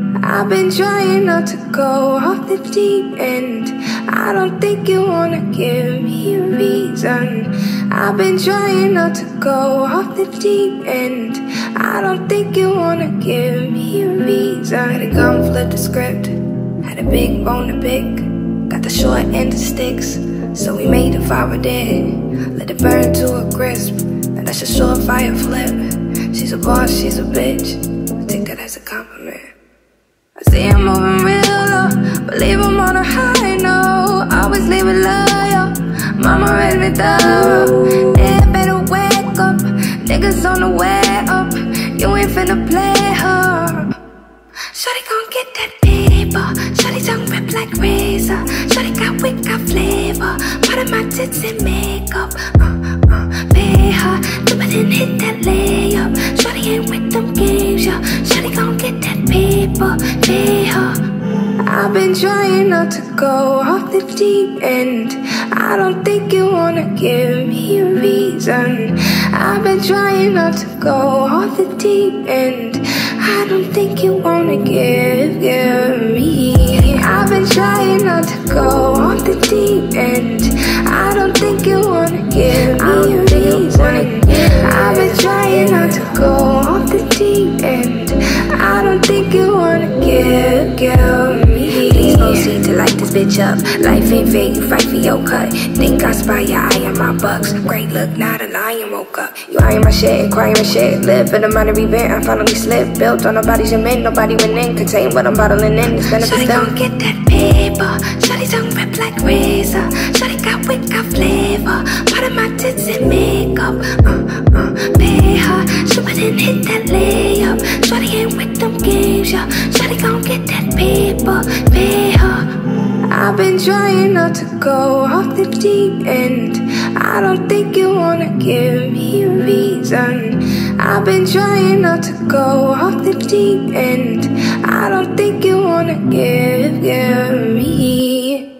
I've been trying not to go off the deep end. I don't think you wanna give me a reason. I've been trying not to go off the deep end. I don't think you wanna give me a reason. Had a gun, flip the script. Had a big bone to pick. Got the short end of sticks, so we made a fire dead. Let it burn to a crisp. Now that's a surefire flip. She's a boss, she's a bitch. I take that as a compliment. I see I'm moving real low, believe I'm on a high note. Always leave it loyal, mama raised me thorough. Yeah, better wake up, niggas on the way up. You ain't finna play her. Shawty gon' get that paper. Shawty tongue rip like razor. Shawty got wit, got flavor. Part of my tits and makeup. Pay her, dip it and hit that layup. Shawty ain't with them games, yeah. Shawty gon' get that paper, pay her. I've been trying not to go off the deep end. I don't think you wanna give me a reason. I've been trying not to go off the deep end. I don't think you wanna give me. I've been trying not to go off the deep end. I don't think you wanna give me a reason. I've been trying not to go off the deep end. I don't think you wanna give me. Please proceed to light this bitch up. Life ain't fair, you fight for your cut. Think I spy your eye on my bucks. Great look, not a lion woke up. You eyeing my shit, crying my shit. Live in a minor event, I finally slipped. Built on nobody's cement, nobody went in. Contain what I'm bottling in, it's benefits them. Shawty gon' get that paper. Shawty tongue rip like razor. Shawty got wit, got flavor. Part of my tits and makeup. Pay her, she wouldn't hit that layup. Shawty ain't with them games, yeah. Shawty gon' get that paper, pay her. I've been trying not to go off the deep end. I don't think you wanna give me a reason. I've been trying not to go off the deep end. I don't think you wanna give me.